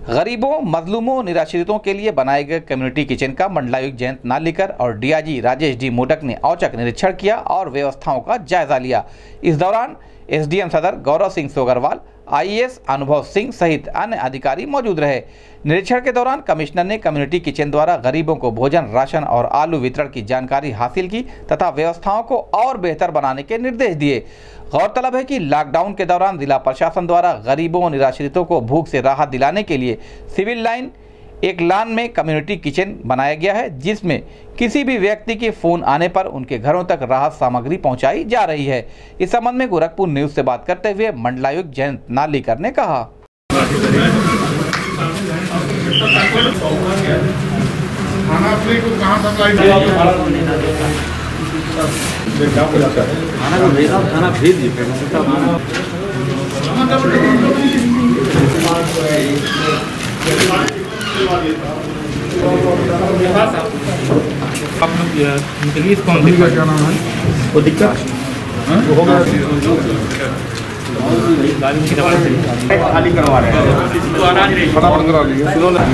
गरीबों, मजलूमों, निराश्रितों के लिए बनाए गए कम्युनिटी किचन का मंडलायुक्त जयंत नार्लिकर और डीआईजी राजेश डी मोडक ने औचक निरीक्षण किया और व्यवस्थाओं का जायजा लिया। इस दौरान एसडीएम सदर गौरव सिंह सोगरवाल, आईएएस अनुभव सिंह सहित अन्य अधिकारी मौजूद रहे। निरीक्षण के दौरान कमिश्नर ने कम्युनिटी किचन द्वारा गरीबों को भोजन, राशन और आलू वितरण की जानकारी हासिल की तथा व्यवस्थाओं को और बेहतर बनाने के निर्देश दिए। गौरतलब है कि लॉकडाउन के दौरान जिला प्रशासन द्वारा गरीबों और निराश्रितों को भूख से राहत दिलाने के लिए सिविल लाइन एक लान में कम्युनिटी किचन बनाया गया है, जिसमें किसी भी व्यक्ति के फोन आने पर उनके घरों तक राहत सामग्री पहुंचाई जा रही है। इस संबंध में गोरखपुर न्यूज से बात करते हुए मंडलायुक्त जयंत नार्लिकर ने कहा, खाना भेज दीजिए। आप लोग उनके लिए कौन सी क्या नाम है वो दिक्कत वो होगा खाली करवा रहे हैं। फटाफट करा लीजिए। सुनो ना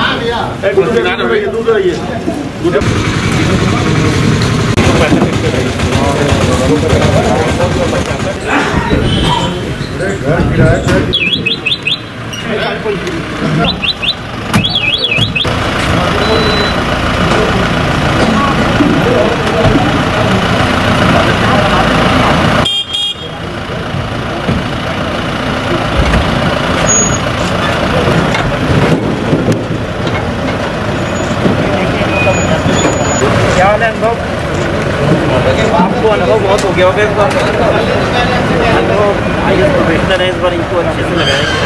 क्या अनुभव आपको अनुभव बहुत हो गया होगा इस बार। आईएएस प्रोफेशनल है, इस बार इनको अच्छे से लगाएंगे।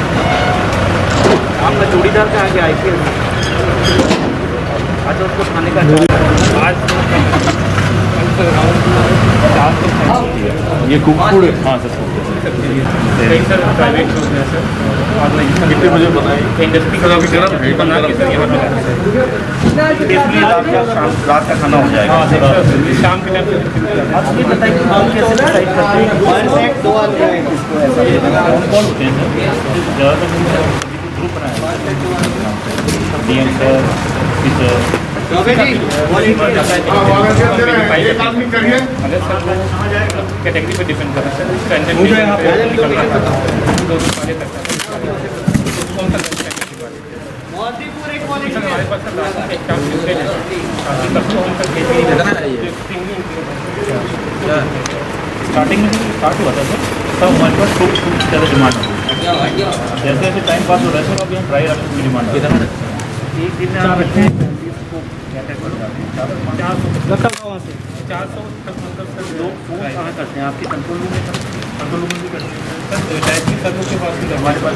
आपका जोड़ीदार कहाँ गया आईपीएस? अच्छा, उसको खाने का आज ये कुक फूड है। हाँ सर, प्राइवेट कितने बजे बनाए? इंडस्ट्री का अभी गर्म है, रात का खाना हो जाएगा। हाँ सर, शाम के टाइम आप ये बताइए कि आप कैसे डिसाइड करते हैं कौन होते हैं सर? ज़्यादातर ग्रुप बनाया डीएम सर, कैटेगरी पे डिपेंड कर रहा है स्टार्टिंग में स्टार्ट हुआ था सर, तब हमारे पास खूब ज़्यादा डिमांड हो जैसे जैसे टाइम पास हो रहा है सर, अभी हम ड्राई राशन की डिमांड एक दिन में आप रखते हैं 400 लोग फोन कहाँ करते हैं? आपके कंट्रोल रूम में? कंट्रोल रूम में भी करते हैं सर, सर्वों के पास भी हमारे पास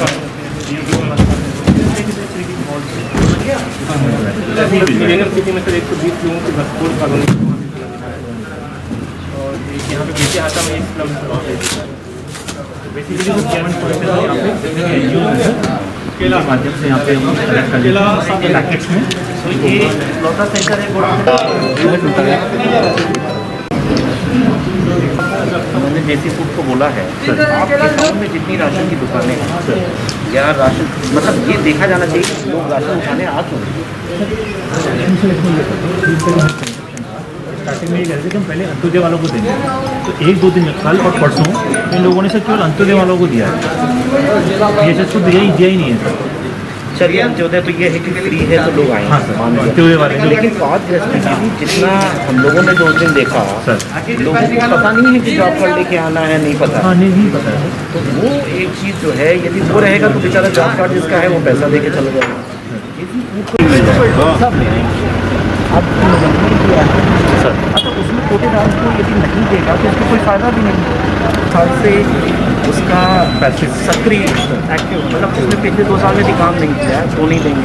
किसी में सर 120 लोगों की भरपूर कॉलोनी और यहाँ पे बेचे हाथा में बेसिकली जो पेमेंट प्रोसेस है यहाँ पे के माध्यम से यहाँ पे हम कलेक्ट कर पैकेट्स में। तो ये लौटा सेंटर है। मैंने देसी फूड को बोला है सर, आपके गाँव में जितनी राशन की दुकानें हैं सर, या राशन मतलब ये देखा जाना चाहिए कि लोग राशन उठाने आ क्यों? स्टार्टिंग में ये कहते थे कि हम पहले अंत्योदय वालों को देंगे, तो 1-2 दिन कल और परसों इन लोगों ने सर केवल अंत्योदय वालों को दिया है। ये सर तो दिया ही नहीं है सर। चलिए अंत्योदय तो ये है कि फ्री है तो लोग आए। हाँ सर, अंत्योदय वाले। लेकिन बात जितना हम लोगों ने 2 दिन देखा सर, लोगों को पता नहीं है कि जॉब कार्ड लेके आना है, नहीं पता। हाँ नहीं पता है। तो वो एक चीज़ जो है, यदि वो रहेगा तो बेचारा जॉब कार्ड जिसका है वो पैसा दे के चला जाएगा। सब ले आएंगे आप सर। अच्छा, उसमें कोटेदार को यदि नहीं देगा तो उसको कोई फ़ायदा भी नहीं। साल से उसका सक्रिय एक्टिव मतलब उसने पिछले 2 साल में भी काम नहीं किया, तो नहीं देंगे।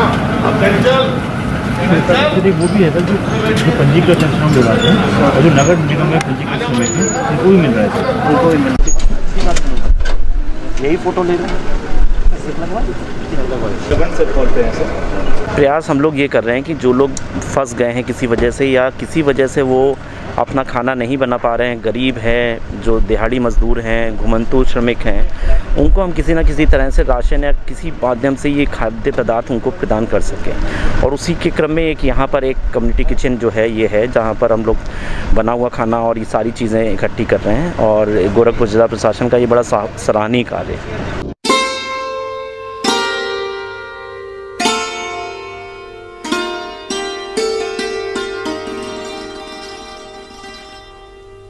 वो भी है सर, जो पंजीकृत संस्थाओं के बाद और जो नगर निगम में पंजीकृत समिति उनको भी मिल रहा है सर, उनको भी मिल रहा है। यही फ़ोटो ले रहे हैं। प्रयास हम लोग ये कर रहे हैं कि जो लोग फंस गए हैं किसी वजह से या किसी वजह से वो अपना खाना नहीं बना पा रहे हैं, गरीब हैं, जो दिहाड़ी मजदूर हैं, घुमंतू श्रमिक हैं, उनको हम किसी न किसी तरह से राशन या किसी माध्यम से ये खाद्य पदार्थ उनको प्रदान कर सकें। और उसी के क्रम में एक यहाँ पर एक कम्युनिटी किचन जो है ये है, जहाँ पर हम लोग बना हुआ खाना और ये सारी चीज़ें इकट्ठी कर रहे हैं, और गोरखपुर जिला प्रशासन का ये बड़ा सराहनीय कार्य है।